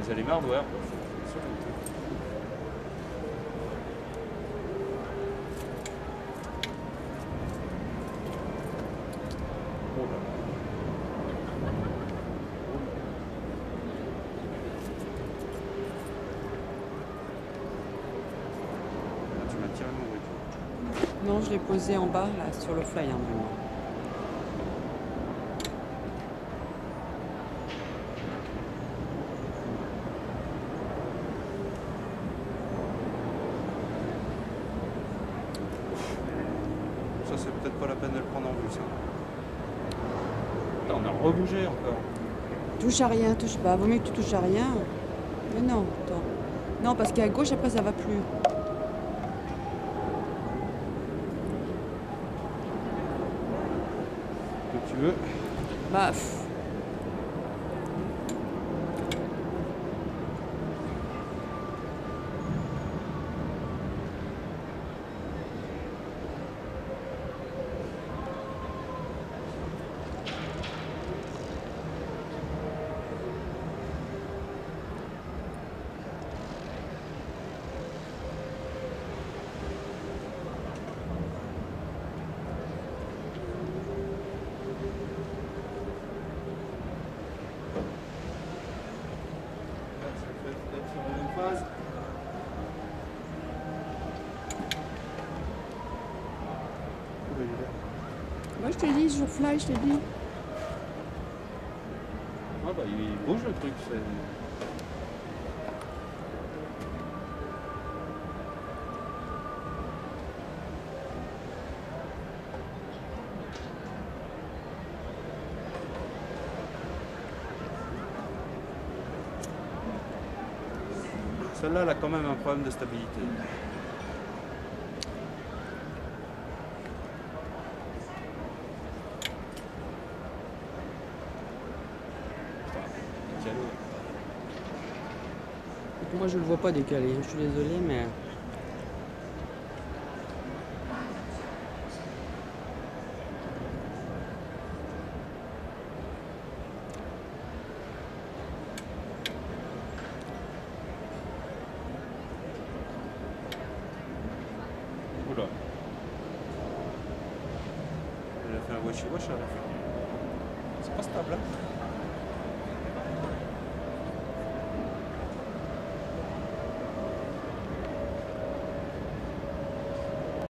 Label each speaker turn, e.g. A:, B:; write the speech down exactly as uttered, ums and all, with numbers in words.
A: les alémards, ouais. Tu m'as tiré mon voiture.
B: Non, je l'ai posé en bas, là, sur le fly, hein, maintenant.
A: Ça, c'est peut-être pas la peine de le prendre en vue, ça. Putain, on a rebougé encore.
B: Touche à rien, touche pas. Vaut mieux que tu touches à rien. Mais non, attends. Non, parce qu'à gauche, après, ça va plus.
A: Que tu veux.
B: Bah, pff. Moi, je t'ai dit, sur fly, je t'ai dit.
A: Ah bah il bouge le truc, c'est... Celle-là, elle a quand même un problème de stabilité.
B: Moi, je le vois pas décalé. Je suis désolé, mais...
A: Oula. Elle a fait un washi-wash à la fin. C'est pas stable, hein.